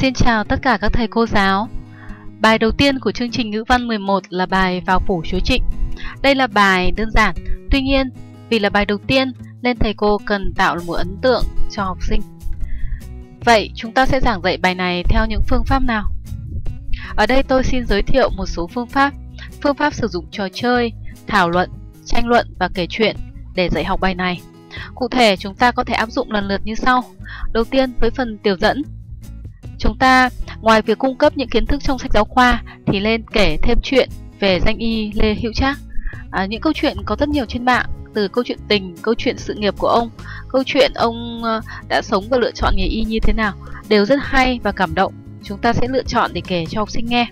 Xin chào tất cả các thầy cô giáo. Bài đầu tiên của chương trình ngữ văn 11 là bài Vào phủ Chúa Trịnh. Đây là bài đơn giản, tuy nhiên vì là bài đầu tiên nên thầy cô cần tạo một ấn tượng cho học sinh. Vậy chúng ta sẽ giảng dạy bài này theo những phương pháp nào? Ở đây tôi xin giới thiệu một số phương pháp. Phương pháp sử dụng trò chơi, thảo luận, tranh luận và kể chuyện để dạy học bài này. Cụ thể chúng ta có thể áp dụng lần lượt như sau. Đầu tiên với phần tiểu dẫn. Chúng ta ngoài việc cung cấp những kiến thức trong sách giáo khoa thì nên kể thêm chuyện về danh y Lê Hữu Trác. Những câu chuyện có rất nhiều trên mạng, từ câu chuyện tình, câu chuyện sự nghiệp của ông, câu chuyện ông đã sống và lựa chọn nghề y như thế nào, đều rất hay và cảm động. Chúng ta sẽ lựa chọn để kể cho học sinh nghe.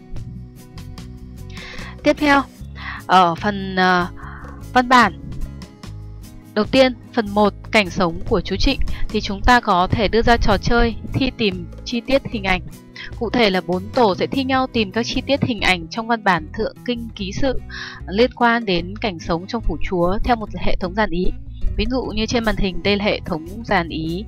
Tiếp theo, ở phần văn bản. Đầu tiên, phần 1, cảnh sống của chú Trịnh, thì chúng ta có thể đưa ra trò chơi thi tìm chi tiết hình ảnh. Cụ thể là 4 tổ sẽ thi nhau tìm các chi tiết hình ảnh trong văn bản thượng kinh ký sự liên quan đến cảnh sống trong phủ chúa theo một hệ thống dàn ý. Ví dụ như trên màn hình đây là hệ thống dàn ý.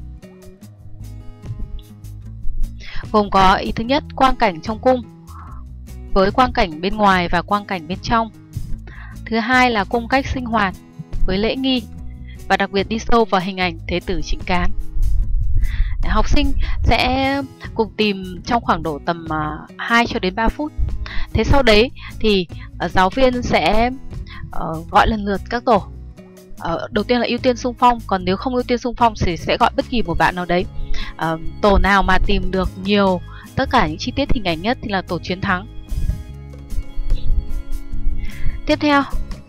Gồm có ý thứ nhất, quang cảnh trong cung với quang cảnh bên ngoài và quang cảnh bên trong. Thứ hai là cung cách sinh hoạt với lễ nghi, và đặc biệt đi sâu vào hình ảnh Thế tử Trịnh Cán. Học sinh sẽ cùng tìm trong khoảng độ tầm 2 cho đến 3 phút. Thế sau đấy thì giáo viên sẽ gọi lần lượt các tổ. Đầu tiên là ưu tiên xung phong, còn nếu không ưu tiên xung phong thì sẽ gọi bất kỳ một bạn nào đấy. Tổ nào mà tìm được nhiều tất cả những chi tiết hình ảnh nhất thì là tổ chiến thắng. Tiếp theo,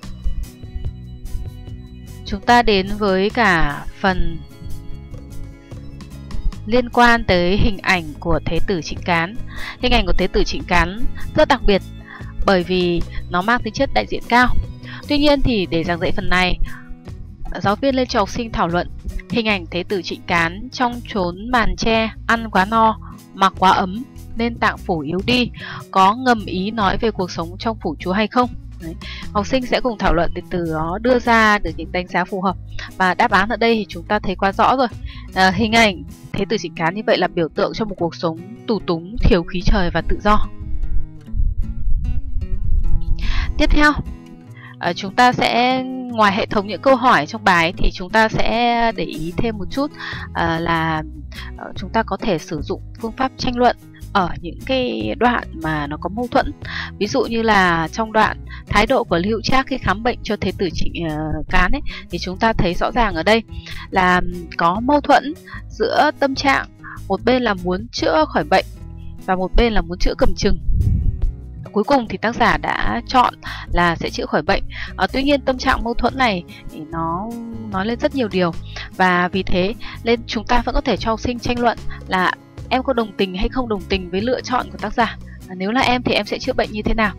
chúng ta đến với cả phần liên quan tới hình ảnh của Thế tử Trịnh Cán. Hình ảnh của Thế tử Trịnh Cán rất đặc biệt bởi vì nó mang tính chất đại diện cao. Tuy nhiên thì để giảng dạy phần này, giáo viên lên cho học sinh thảo luận hình ảnh Thế tử Trịnh Cán trong chốn màn tre, ăn quá no, mặc quá ấm nên tạng phủ yếu đi, có ngầm ý nói về cuộc sống trong phủ chúa hay không? Đấy. Học sinh sẽ cùng thảo luận để từ đó đưa ra được những đánh giá phù hợp. Và đáp án ở đây thì chúng ta thấy quá rõ rồi. Hình ảnh Thế tử Trịnh Cán như vậy là biểu tượng cho một cuộc sống tù túng, thiếu khí trời và tự do. Tiếp theo, chúng ta sẽ ngoài hệ thống những câu hỏi trong bài thì chúng ta sẽ để ý thêm một chút là chúng ta có thể sử dụng phương pháp tranh luận ở những cái đoạn mà nó có mâu thuẫn. Ví dụ như là trong đoạn thái độ của Lê Hữu Trác khi khám bệnh cho Thế tử Trịnh Cán ấy, thì chúng ta thấy rõ ràng ở đây là có mâu thuẫn giữa tâm trạng, một bên là muốn chữa khỏi bệnh và một bên là muốn chữa cầm chừng. Cuối cùng thì tác giả đã chọn là sẽ chữa khỏi bệnh. Tuy nhiên tâm trạng mâu thuẫn này thì nó nói lên rất nhiều điều, và vì thế nên chúng ta vẫn có thể cho học sinh tranh luận là em có đồng tình hay không đồng tình với lựa chọn của tác giả. Nếu là em thì em sẽ chữa bệnh như thế nào?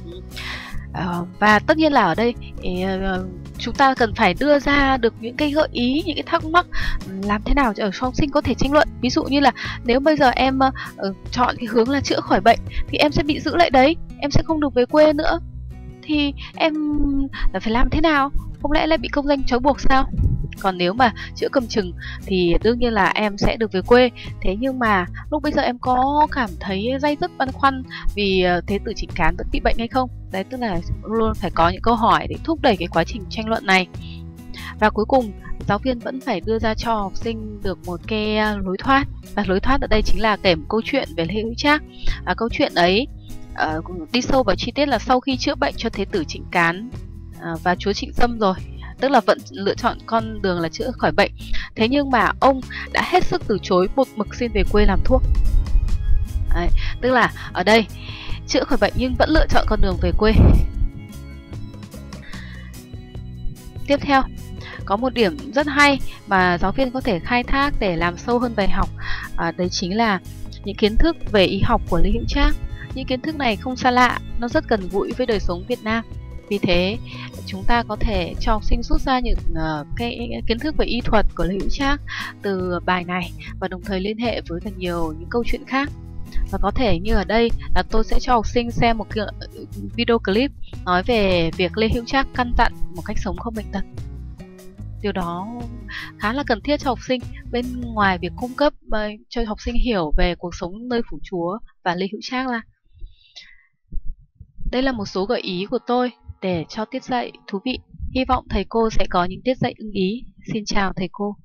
Và tất nhiên là ở đây chúng ta cần phải đưa ra được những cái gợi ý, những cái thắc mắc làm thế nào cho học sinh có thể tranh luận. Ví dụ như là nếu bây giờ em chọn cái hướng là chữa khỏi bệnh thì em sẽ bị giữ lại đấy, em sẽ không được về quê nữa. Thì em phải làm thế nào? Không lẽ lại bị công danh trói buộc sao? Còn nếu mà chữa cầm chừng thì đương nhiên là em sẽ được về quê. Thế nhưng mà lúc bây giờ em có cảm thấy day dứt băn khoăn vì Thế tử Trịnh Cán vẫn bị bệnh hay không? Đấy, tức là luôn phải có những câu hỏi để thúc đẩy cái quá trình tranh luận này. Và cuối cùng giáo viên vẫn phải đưa ra cho học sinh được một cái lối thoát. Và lối thoát ở đây chính là kể một câu chuyện về Lê Hữu Trác. Câu chuyện ấy đi sâu vào chi tiết là sau khi chữa bệnh cho Thế tử Trịnh Cán và chúa Trịnh Sâm rồi, tức là vẫn lựa chọn con đường là chữa khỏi bệnh. Thế nhưng mà ông đã hết sức từ chối, một mực xin về quê làm thuốc. Đấy, tức là ở đây chữa khỏi bệnh nhưng vẫn lựa chọn con đường về quê. Tiếp theo, có một điểm rất hay mà giáo viên có thể khai thác để làm sâu hơn bài học. Đấy chính là những kiến thức về y học của Lê Hữu Trác. Những kiến thức này không xa lạ, nó rất gần gũi với đời sống Việt Nam. Vì thế chúng ta có thể cho học sinh rút ra những cái kiến thức về y thuật của Lê Hữu Trác từ bài này, và đồng thời liên hệ với càng nhiều những câu chuyện khác. Và có thể như ở đây là tôi sẽ cho học sinh xem một cái video clip nói về việc Lê Hữu Trác căn dặn một cách sống không bệnh tật. Điều đó khá là cần thiết cho học sinh, bên ngoài việc cung cấp cho học sinh hiểu về cuộc sống nơi phủ Chúa và Lê Hữu Trác ra. Đây là một số gợi ý của tôi để cho tiết dạy thú vị. Hy vọng thầy cô sẽ có những tiết dạy ưng ý. Xin chào thầy cô.